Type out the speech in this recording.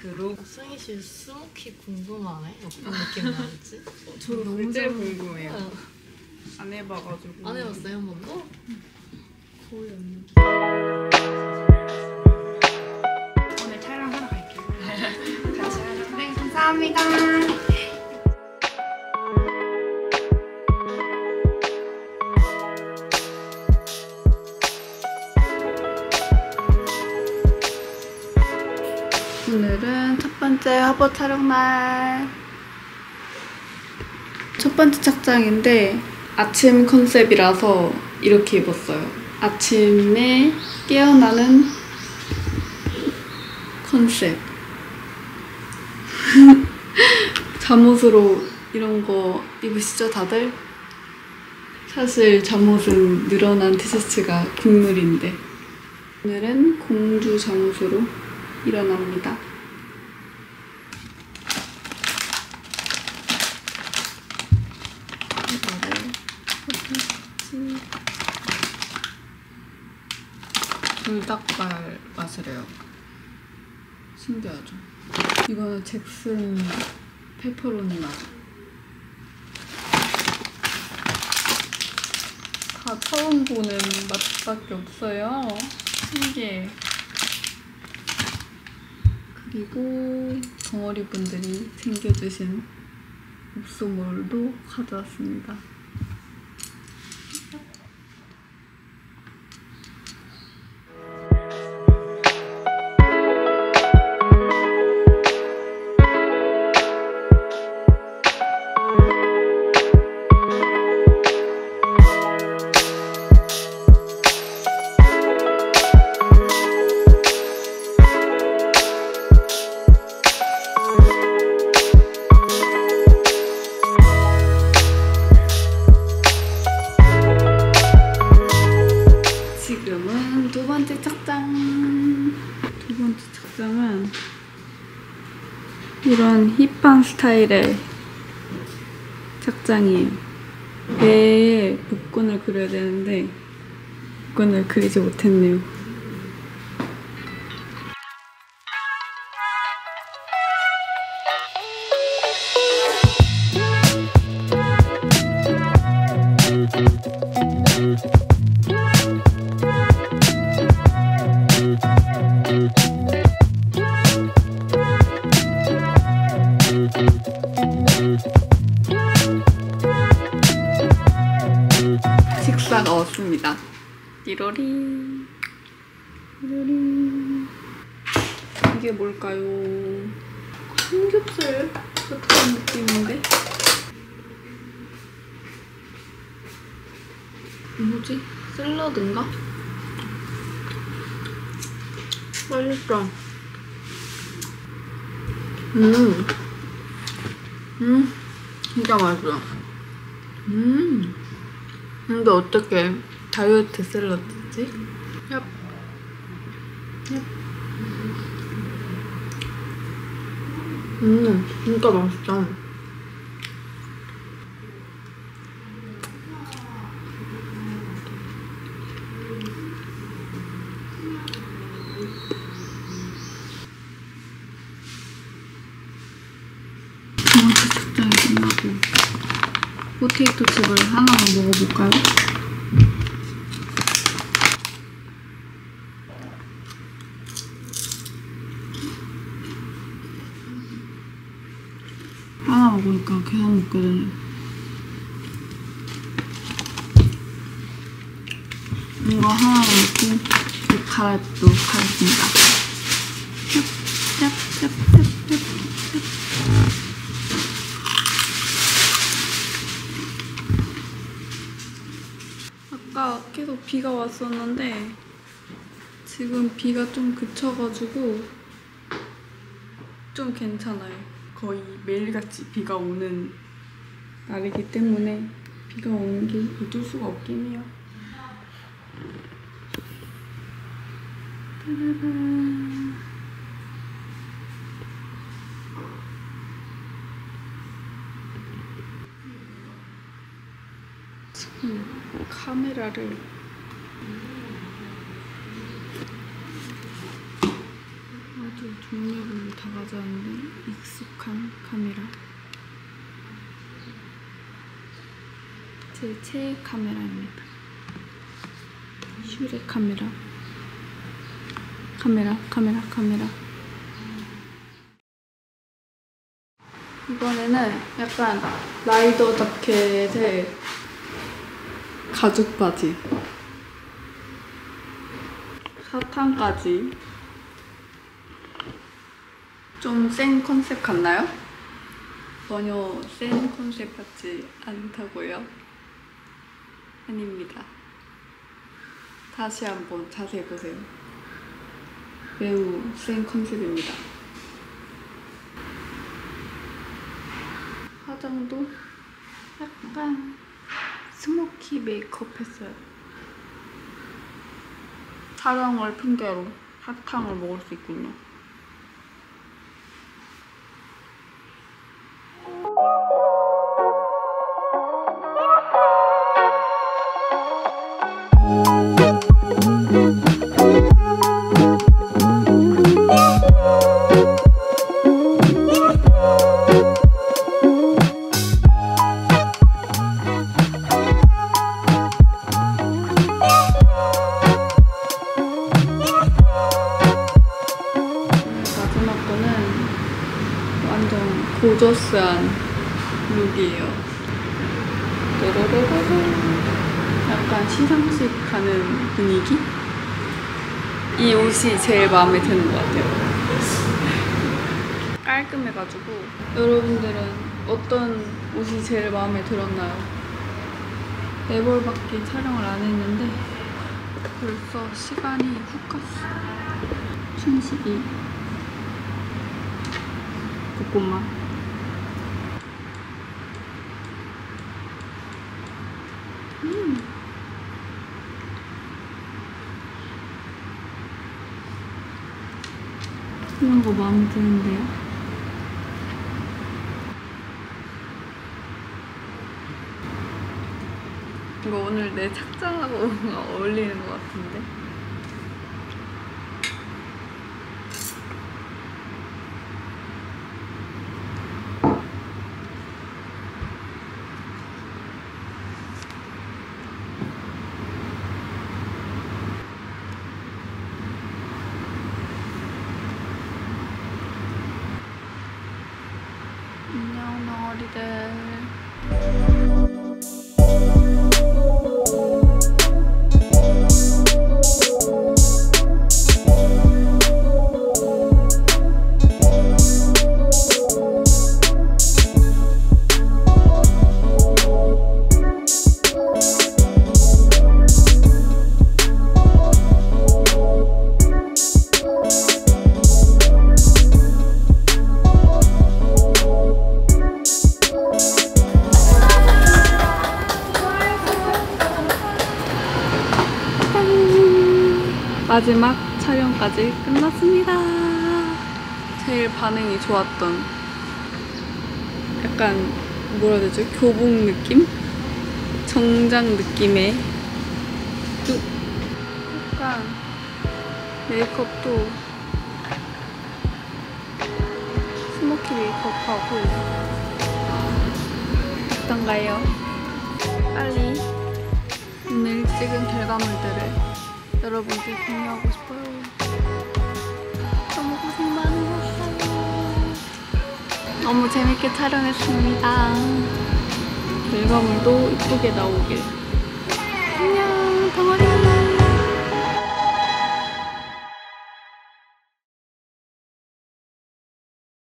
핑크로. 승희 씨 스모키 궁금하네. 어떤 느낌 나올지. 저도 너무 제일 궁금해요. 안 해봐가지고. 안 해봤어요 한 번도? 거의 없는. 오늘 촬영하러 갈게요. 같이 하러. 네, 감사합니다. 오늘은 첫 번째 화보 촬영 날. 첫 번째 착장인데 아침 컨셉이라서 이렇게 입었어요. 아침에 깨어나는 컨셉. 잠옷으로 이런 거 입으시죠 다들? 사실 잠옷은 늘어난 티셔츠가 국룰인데 오늘은 공주 잠옷으로 일어납니다. 불닭발 맛이래요. 신기하죠? 이거는 잭슨 페퍼로니 맛. 다 처음 보는 맛밖에 없어요. 신기해. 그리고 덩어리 분들이 챙겨주신 옵소몰도 가져왔습니다. 지금은 두 번째 착장. 두 번째 착장은 이런 힙한 스타일의 착장이에요. 배에 복근을 그려야 되는데 복근을 그리지 못했네요. 식사가 왔습니다. 띠로리 띠로리. 이게 뭘까요? 삼겹살 같은 느낌인데? 뭐지? 샐러드인가? 맛있어. 진짜 맛있어. 근데 어떻게 다이어트 샐러드지? 얍. 진짜 맛있다. 직장이 끝나고 포테이토 칩을 하나만 먹어볼까요? 하나 먹으니까 계속 먹게 되네. 이거 하나 먹고 이 갈아입도록 하겠습니다. 짭짭짭짭짭. 아까 계속 비가 왔었는데 지금 비가 좀 그쳐가지고 좀 괜찮아요. 거의 매일같이 비가 오는 날이기 때문에 비가 오는 게 어쩔 수가 없긴 해요. 짜라란. 지금 카메라를 아주 종류별로 다 가져왔는데 익숙한 카메라. 제 최애 카메라입니다. 슈레 카메라. 카메라. 이번에는 약간 라이더 자켓에 가죽 바지, 사탕까지. 좀 센 컨셉 같나요? 전혀 센 컨셉 같지 않다고요? 아닙니다. 다시 한번 자세히 보세요. 매우 센 컨셉입니다. 화장도 약간 스모키 메이크업 했어요. 촬영을 핑계로 사탕을 먹을 수 있군요. 완전 고저스한 룩이에요. 약간 시상식 가는 분위기? 이 옷이 제일 마음에 드는 것 같아요. 깔끔해가지고. 여러분들은 어떤 옷이 제일 마음에 들었나요? 4벌밖에 촬영을 안 했는데 벌써 시간이 훅 갔어. 춘식이 볶음밥. 이런 거 마음에 드는데요? 이거 오늘 내 착장하고 어울리는 것 같은데? 안녕 덩어리들. 마지막 촬영까지 끝났습니다. 제일 반응이 좋았던 약간 뭐라 해야 되죠? 교복 느낌? 정장 느낌의 룩. 약간 메이크업도 스모키 메이크업하고 어떤가요? 빨리 오늘 찍은 결과물들을 여러분께 공유하고 싶어요. 너무 고생 많으셨어요. 너무 재밌게 촬영했습니다. 결과물도 이쁘게 나오길. 안녕 덩어리.